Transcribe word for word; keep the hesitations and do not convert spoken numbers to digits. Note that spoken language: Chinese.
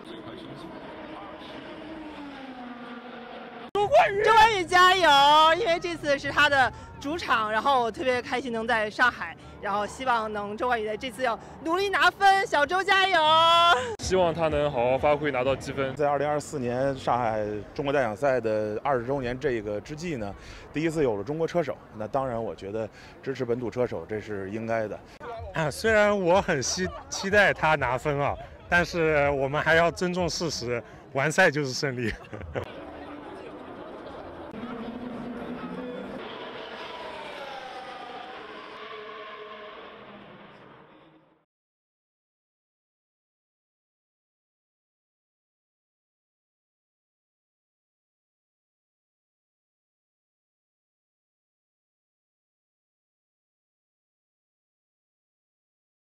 周冠宇加油！因为这次是他的主场，然后我特别开心能在上海，然后希望能周冠宇在这次要努力拿分，小周加油！ 希望他能好好发挥，拿到积分。 在二零二四年上海中国大奖赛的二十周年这个之际呢，第一次有了中国车手，那当然我觉得支持本土车手这是应该的。 啊，虽然我很期期待他拿分啊，但是我们还要尊重事实，完赛就是胜利。